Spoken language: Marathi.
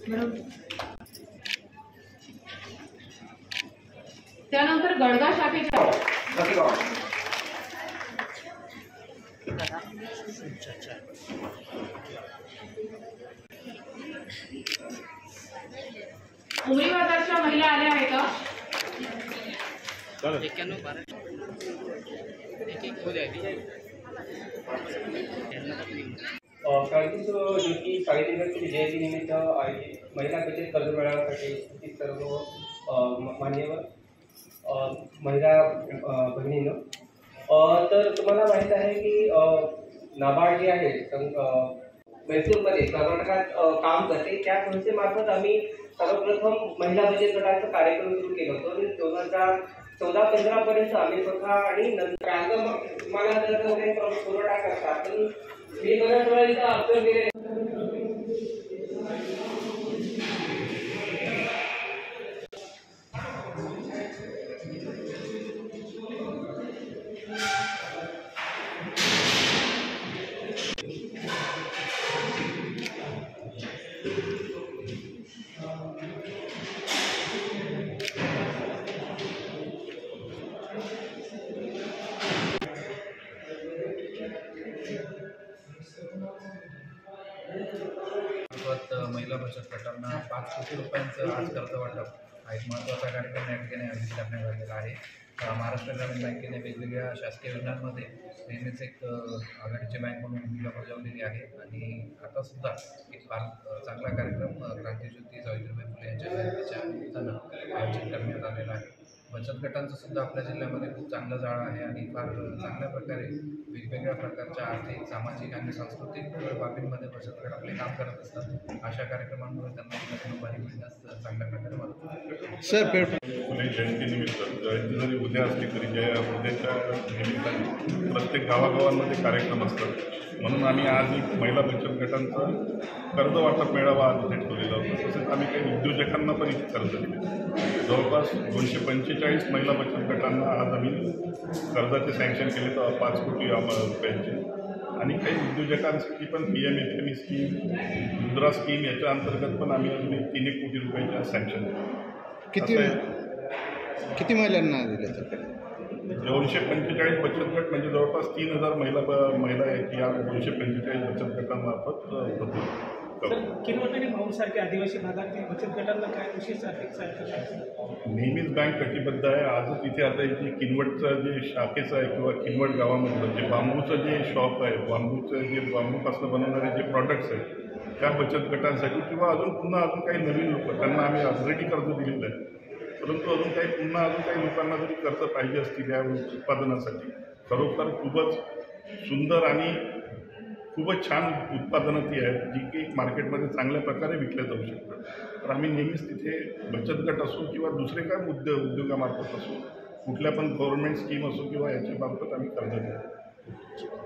त्यानंतर गडगा शाखेच्या उमरी बाजारच्या महिला आल्या आहेत का? ज्योती सावित्रीबाईंची जयंतीनिमित्त आयोजित महिला बचत कर्ज मेळाव्यासाठी सर्व मान्यवर महिला बहिणींनो, तर तुम्हाला माहीत आहे की नाबार्ड जे आहे मैसूरमध्ये कर्नाटकात काम करते, त्या संस्थेमार्फत आम्ही सर्वप्रथम महिला बचत गटाचा कार्यक्रम सुरू केला होतो आणि 2014-15 पर्यंत आम्ही स्वतः आणि नंतर तुम्हाला जर पुरवठा करतात तर मी बऱ्याच वेळा इथं ऑब्झर्व केले. महिला बचत गटांना 5 कोटी रुपयांचं आज कर्ज वाटप हा एक महत्त्वाचा कार्यक्रम या ठिकाणी आयोजित करण्यात आलेला आहे. महाराष्ट्र ग्रामीण बँकेने वेगवेगळ्या शासकीय योजनांमध्ये नेहमीच एक आघाडीची बँक म्हणून भूमिका बजावलेली आहे आणि आता सुद्धा एक फार चांगला कार्यक्रम क्रांतीज्योती सावित्रीबाई फुले यांच्या जयंतीच्या निमित्तानं आयोजित करण्यात आलेला आहे. बचत गटांचं सुद्धा आपल्या जिल्ह्यामध्ये खूप चांगलं जाळं आहे आणि फार चांगल्या प्रकारे वेगवेगळ्या प्रकारच्या आर्थिक, सामाजिक आणि सांस्कृतिक बाबींमध्ये बचत गट आपले काम करत असतात. अशा कार्यक्रमांमुळे त्यांना उभारी मिळण्यास चांगल्या प्रकारे मदत होते. फुले जयंतीनिमित्त जयंती जरी उद्या असली तरी उद्याच्या निमित्ताने प्रत्येक गावागावांमध्ये कार्यक्रम असतात, म्हणून आम्ही आज एक महिला बचत गटांचा कर्ज वाटप मेळावा आज इथे ठेवलेला होता. तसेच आम्ही काही उद्योजकांना पण इथे कर्ज दिले. जवळपास 245 महिला बचत गटांना आज आम्ही कर्जाचे सँक्शन केले तर 5 कोटी रुपयांचे आणि काही उद्योजकांसाठी पण PMFME स्कीम, मुद्रा स्कीम याच्या अंतर्गत पण आम्ही अजून 3 कोटी रुपयांचे सँक्शन केले. किती महिलांना दिले? 245 बचत गट म्हणजे जवळपास 3000 महिला आहेत या 245 बचत गटांमार्फत होते. किनवट आणि माऊसारख्या आदिवासी भागातील बचत गटांना काय विशेष आर्थिक सहायता? नेहमीच बँक कटिबद्ध आहे. आजच इथे आता इथे किनवटचं जे शाखेचं आहे किंवा किनवट गावामधलं जे बांबूचं जे शॉप आहे, बांबूपासून बनवणारे जे प्रॉडक्ट्स आहेत त्या बचत गटांसाठी किंवा पुन्हा अजून काही नवीन लोक त्यांना आम्ही ऑलरेडी कर्ज दिलेलं आहे. परंतु अजून काही लोकांना जरी कर्ज पाहिजे असतील या उत्पादनासाठी, खरोखर खूपच सुंदर आणि खूपच छान उत्पादनं ती आहेत जी की मार्केटमध्ये चांगल्या प्रकारे विकल्या जाऊ शकतात. तर आम्ही नेहमीच तिथे बचत गट असो किंवा दुसरे काय उद्योगामार्फत असो, कुठल्या पण गव्हर्नमेंट स्कीम असो किंवा याच्यामार्फत आम्ही कर्ज देतो.